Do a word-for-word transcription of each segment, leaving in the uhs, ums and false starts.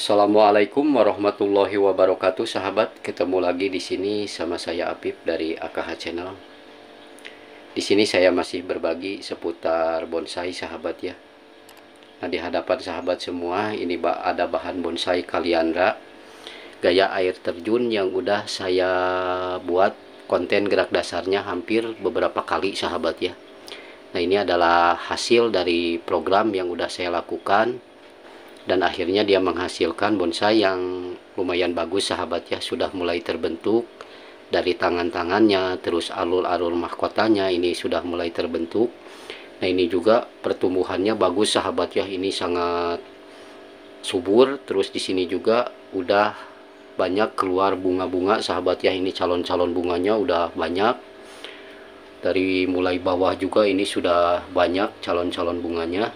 Assalamualaikum warahmatullahi wabarakatuh, sahabat. Ketemu lagi di sini sama saya Apip dari A K H Channel. Di sini saya masih berbagi seputar bonsai, sahabat ya. Nah, di hadapan sahabat semua ini ada bahan bonsai Kaliandra gaya air terjun yang udah saya buat konten gerak dasarnya hampir beberapa kali, sahabat ya. Nah, ini adalah hasil dari program yang udah saya lakukan, dan akhirnya dia menghasilkan bonsai yang lumayan bagus, sahabat ya. Sudah mulai terbentuk dari tangan-tangannya, terus alur-alur mahkotanya ini sudah mulai terbentuk. Nah, ini juga pertumbuhannya bagus, sahabat ya. Ini sangat subur. Terus di sini juga udah banyak keluar bunga-bunga, sahabat ya. Ini calon-calon bunganya udah banyak. Dari mulai bawah juga ini sudah banyak calon-calon bunganya.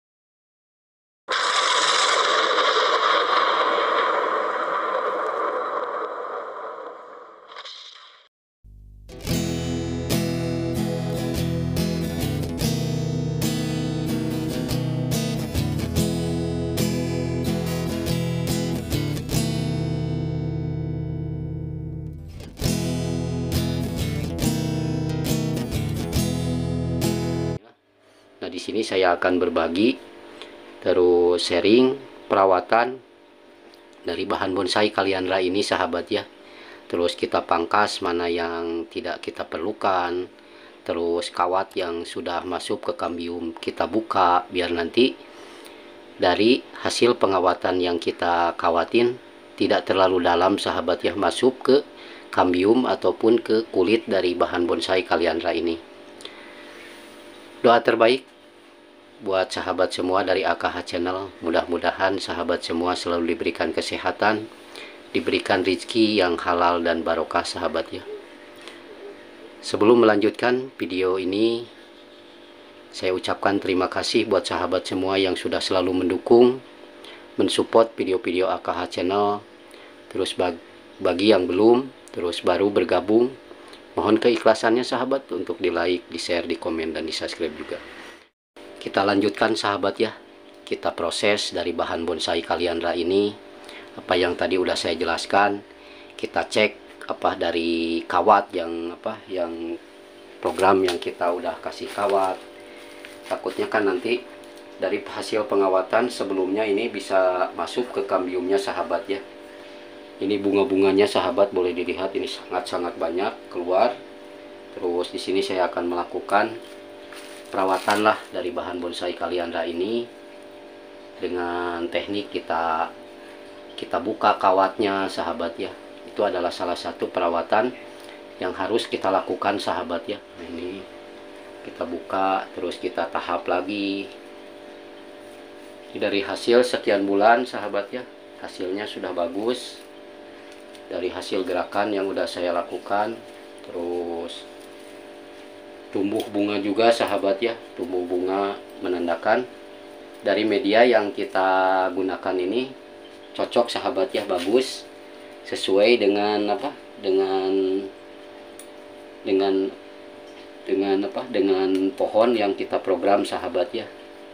Nah, di sini saya akan berbagi terus sharing perawatan dari bahan bonsai Kaliandra ini, sahabat ya. Terus kita pangkas mana yang tidak kita perlukan, terus kawat yang sudah masuk ke kambium kita buka biar nanti dari hasil pengawatan yang kita kawatin tidak terlalu dalam, sahabat ya, masuk ke kambium ataupun ke kulit dari bahan bonsai Kaliandra ini. Doa terbaik buat sahabat semua dari A K H Channel. Mudah-mudahan sahabat semua selalu diberikan kesehatan, diberikan rezeki yang halal dan barokah, sahabat ya. Sebelum melanjutkan video ini, saya ucapkan terima kasih buat sahabat semua yang sudah selalu mendukung, mensupport video-video A K H Channel. Terus bagi yang belum, terus baru bergabung, mohon keikhlasannya, sahabat, untuk di like, di share, di komen, dan di subscribe juga. Kita lanjutkan, sahabat ya. Kita proses dari bahan bonsai Kaliandra ini. Apa yang tadi udah saya jelaskan, kita cek apa dari kawat yang apa yang program yang kita udah kasih kawat. Takutnya kan nanti dari hasil pengawatan sebelumnya ini bisa masuk ke kambiumnya, sahabat ya. Ini bunga-bunganya, sahabat, boleh dilihat ini sangat-sangat banyak keluar. Terus di sini saya akan melakukan perawatan lah dari bahan bonsai Kaliandra ini dengan teknik kita kita buka kawatnya, sahabat ya. Itu adalah salah satu perawatan yang harus kita lakukan, sahabat ya. Nah, ini kita buka terus kita tahap lagi. Ini dari hasil sekian bulan, sahabat ya, hasilnya sudah bagus dari hasil gerakan yang udah saya lakukan. Terus tumbuh bunga juga, sahabat ya. Tumbuh bunga menandakan dari media yang kita gunakan ini cocok, sahabat ya, bagus, sesuai dengan apa dengan dengan dengan apa dengan pohon yang kita program, sahabat ya.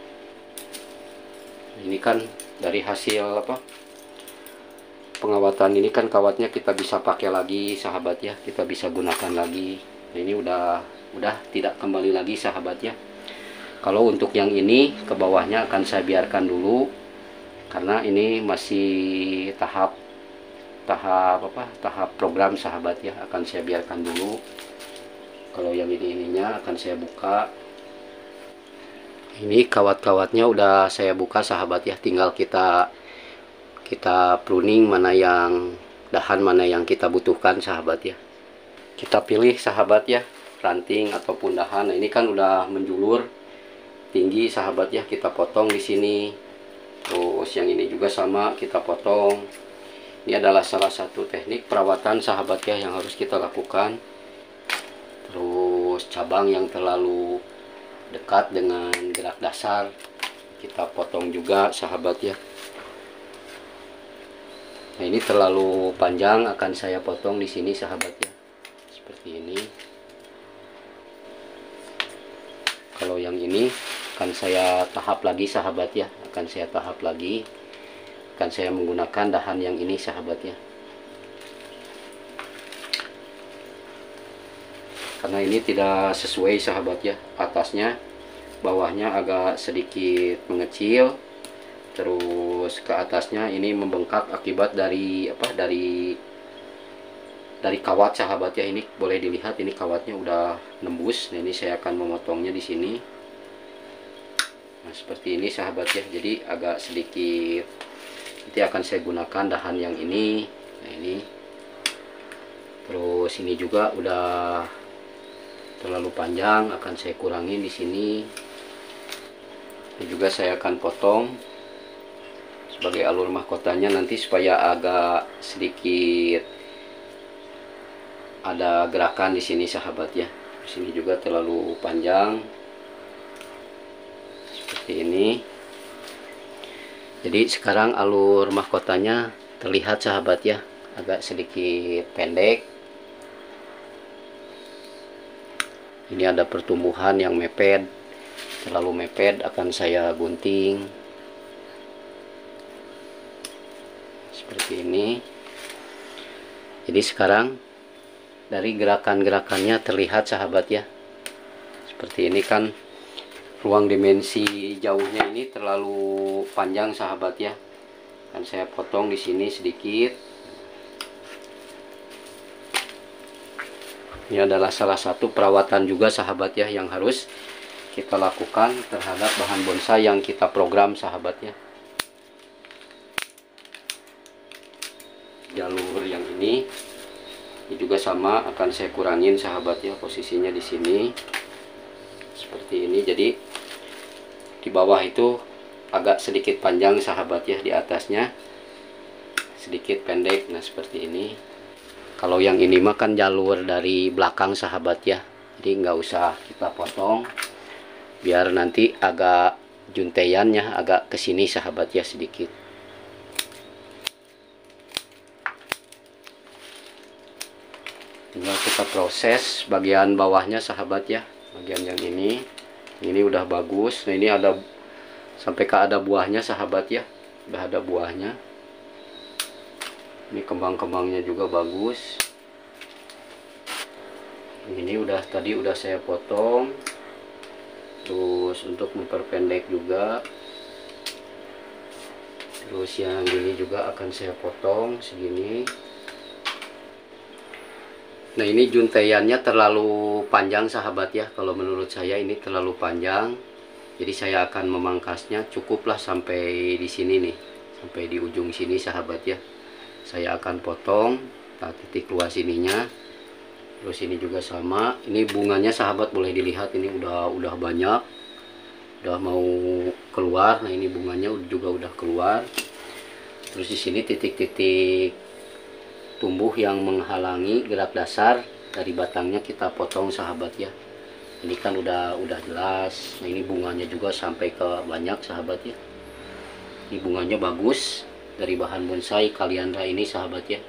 Ini kan dari hasil apa pengawatan ini kan kawatnya kita bisa pakai lagi, sahabat ya, kita bisa gunakan lagi. Nah, ini udah udah tidak kembali lagi, sahabat ya. Kalau untuk yang ini ke bawahnya akan saya biarkan dulu karena ini masih tahap tahap apa tahap program, sahabat ya, akan saya biarkan dulu. Kalau yang ini ininya akan saya buka. Ini kawat-kawatnya udah saya buka, sahabat ya, tinggal kita kita pruning mana yang dahan, mana yang kita butuhkan, sahabat ya. Kita pilih, sahabat ya, ranting ataupun dahan. Nah, ini kan udah menjulur tinggi, sahabat ya, kita potong di sini. Terus yang ini juga sama, kita potong. Ini adalah salah satu teknik perawatan, sahabat ya, yang harus kita lakukan. Terus cabang yang terlalu dekat dengan gerak dasar kita potong juga, sahabat ya. Nah, ini terlalu panjang akan saya potong di sini, sahabat ya, seperti ini. Kalau yang ini akan saya tahap lagi, sahabat ya, akan saya tahap lagi. akan saya menggunakan dahan yang ini sahabatnya, karena ini tidak sesuai sahabat ya, atasnya bawahnya agak sedikit mengecil, terus ke atasnya ini membengkak akibat dari apa dari dari kawat sahabat ya. Ini boleh dilihat, ini kawatnya udah nembus. Nah ini saya akan memotongnya di sini. Nah seperti ini sahabat ya, jadi agak sedikit, nanti akan saya gunakan dahan yang ini. Nah ini terus ini juga udah terlalu panjang, akan saya kurangin di sini. Ini juga saya akan potong sebagai alur mahkotanya nanti supaya agak sedikit ada gerakan di sini sahabat ya. Di sini juga terlalu panjang seperti ini. Jadi sekarang alur mahkotanya terlihat sahabat ya, agak sedikit pendek. Ini ada pertumbuhan yang mepet, terlalu mepet akan saya gunting seperti ini. Jadi sekarang dari gerakan-gerakannya terlihat sahabat ya, seperti ini kan ruang dimensi jauhnya ini terlalu panjang sahabat ya, kan saya potong di sini sedikit. Ini adalah salah satu perawatan juga sahabat ya yang harus kita lakukan terhadap bahan bonsai yang kita program sahabat ya. Jalur yang ini ini juga sama, akan saya kurangin sahabat ya, posisinya di sini seperti ini. Jadi di bawah itu agak sedikit panjang sahabat ya, di atasnya sedikit pendek. Nah seperti ini. Kalau yang ini mah kan jalur dari belakang sahabat ya, jadi nggak usah kita potong, biar nanti agak junteiannya agak kesini sahabat ya sedikit. Tinggal kita proses bagian bawahnya sahabat ya, bagian yang ini ini udah bagus. Nah ini ada sampai ke ada buahnya sahabat ya, udah ada buahnya. Ini kembang-kembangnya juga bagus. Ini udah tadi udah saya potong. Terus untuk memperpendek juga, terus yang ini juga akan saya potong segini. Nah ini junteiannya terlalu panjang sahabat ya, kalau menurut saya ini terlalu panjang. Jadi saya akan memangkasnya, cukuplah sampai di sini nih, sampai di ujung sini sahabat ya. Saya akan potong nah, titik luas ininya. Terus ini juga sama, ini bunganya sahabat boleh dilihat, ini udah udah banyak, udah mau keluar. Nah ini bunganya juga udah keluar. Terus di sini titik-titik tumbuh yang menghalangi gerak dasar dari batangnya kita potong sahabat ya. Ini kan udah udah jelas. Nah ini bunganya juga sampai ke banyak sahabat ya. Ini bunganya bagus dari bahan bonsai kaliandra ini sahabat ya.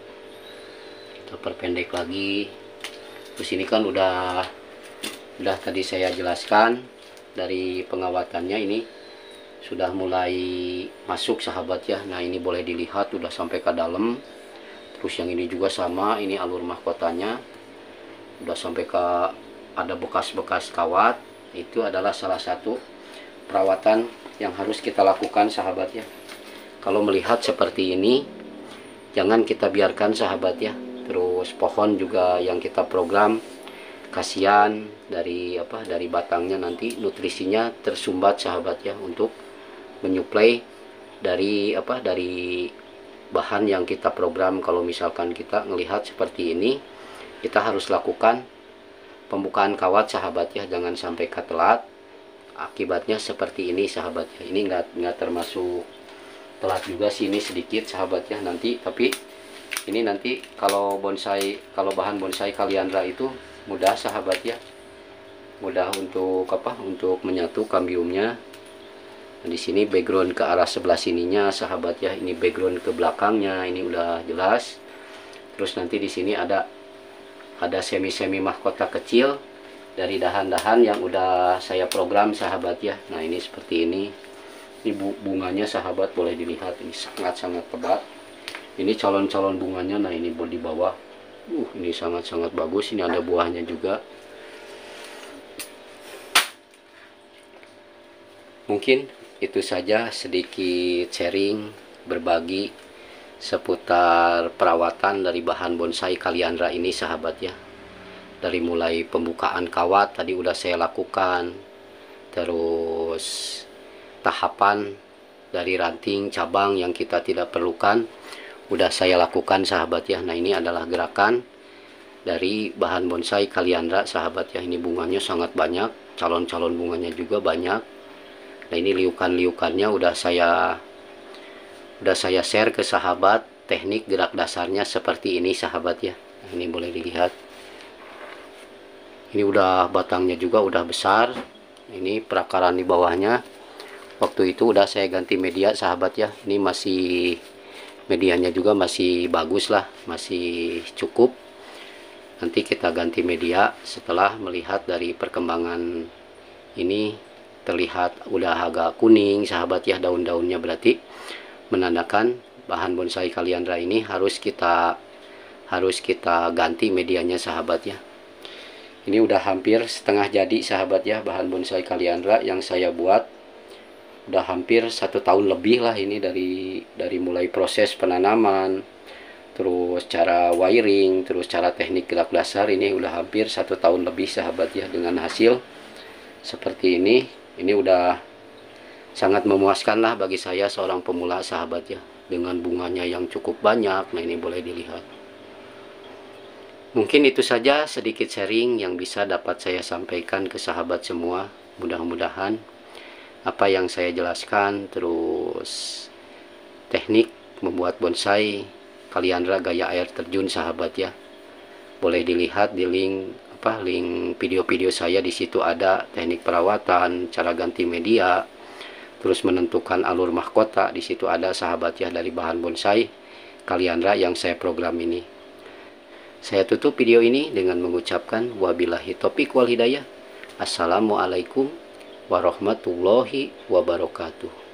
Kita perpendek lagi. Terus ini kan udah udah tadi saya jelaskan dari pengawatannya, ini sudah mulai masuk sahabat ya. Nah ini boleh dilihat udah sampai ke dalam. Terus yang ini juga sama, ini alur mahkotanya udah sampai ke ada bekas-bekas kawat. Itu adalah salah satu perawatan yang harus kita lakukan sahabat ya. Kalau melihat seperti ini, jangan kita biarkan sahabat ya. Terus pohon juga yang kita program, kasihan dari apa dari batangnya nanti nutrisinya tersumbat sahabat ya, untuk menyuplai dari apa dari bahan yang kita program. Kalau misalkan kita melihat seperti ini, kita harus lakukan pembukaan kawat sahabat ya, jangan sampai ketelat. Akibatnya seperti ini sahabat ya. Ini nggak nggak termasuk telat juga sih, ini sedikit sahabat ya nanti. Tapi ini nanti kalau bonsai, kalau bahan bonsai kaliandra itu mudah sahabat ya, mudah untuk apa untuk menyatu kambiumnya. Nah, di sini background ke arah sebelah sininya sahabat ya, ini background ke belakangnya ini udah jelas. Terus nanti di sini ada ada semi-semi mahkota kecil dari dahan-dahan yang udah saya program sahabat ya. Nah ini seperti ini. Ini bunganya sahabat boleh dilihat, ini sangat-sangat lebat. Ini calon-calon bunganya, nah ini di bawah. Uh, ini sangat-sangat bagus. Ini ada buahnya juga. Mungkin itu saja sedikit sharing, berbagi seputar perawatan dari bahan bonsai kaliandra ini sahabat ya. Dari mulai pembukaan kawat tadi udah saya lakukan, terus tahapan dari ranting cabang yang kita tidak perlukan udah saya lakukan sahabat ya. Nah ini adalah gerakan dari bahan bonsai kaliandra sahabat ya. Ini bunganya sangat banyak, calon-calon bunganya juga banyak. Nah ini liukan-liukannya udah saya udah saya share ke sahabat, teknik gerak dasarnya seperti ini sahabat ya. Nah, ini boleh dilihat. Ini udah batangnya juga udah besar. Ini perakaran di bawahnya. Waktu itu udah saya ganti media sahabat ya. Ini masih medianya juga masih bagus lah, masih cukup. Nanti kita ganti media setelah melihat dari perkembangan ini terlihat udah agak kuning sahabat ya daun-daunnya, berarti menandakan bahan bonsai kaliandra ini harus kita harus kita ganti medianya sahabat ya. Ini udah hampir setengah jadi sahabat ya bahan bonsai kaliandra yang saya buat. Udah hampir satu tahun lebih lah ini dari dari mulai proses penanaman, terus cara wiring, terus cara teknik gerak dasar, ini udah hampir satu tahun lebih sahabat ya dengan hasil seperti ini. Ini udah sangat memuaskan lah bagi saya seorang pemula sahabat ya, dengan bunganya yang cukup banyak. Nah ini boleh dilihat. Mungkin itu saja sedikit sharing yang bisa dapat saya sampaikan ke sahabat semua. Mudah-mudahan apa yang saya jelaskan, terus teknik membuat bonsai kaliandra gaya air terjun sahabat ya, boleh dilihat di link apa link video-video saya. Di situ ada teknik perawatan, cara ganti media, terus menentukan alur mahkota. Di situ ada sahabat ya dari bahan bonsai kaliandra yang saya program ini. Saya tutup video ini dengan mengucapkan wabillahi taufiq wal hidayah. Assalamualaikum warahmatullahi wabarakatuh.